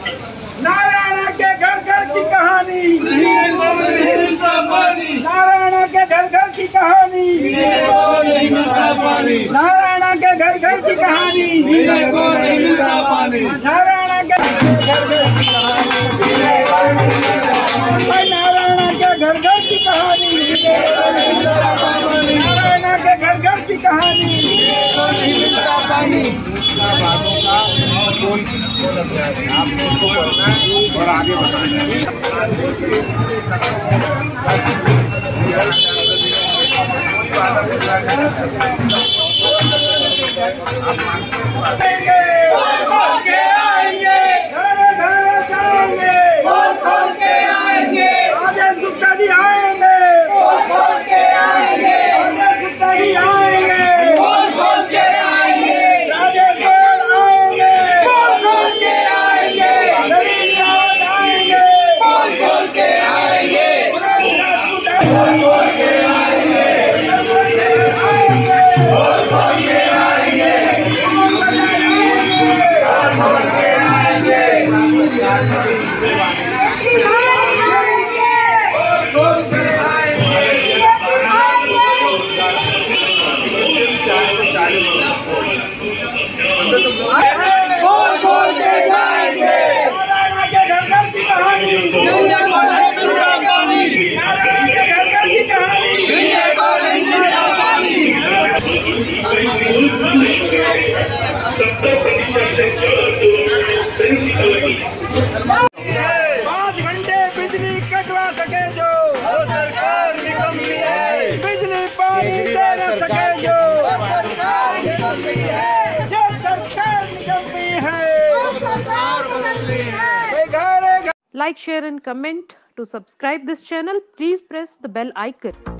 नारायण के घर घर की कहानी, नारायण के घर घर की कहानी, नारायण के घर घर की कहानी, नारायण के घर घर की कहानी, नारायण के घर घर की कहानी। आपने इसको पढ़ना और आगे बताना। कटवा सके जो सरकार निकम्मी है, बिजली पानी दे न सके जो सरकार निकम्मी है, जो सरकार निकम्मी है। Like, share and comment. To subscribe this channel, please press the bell icon.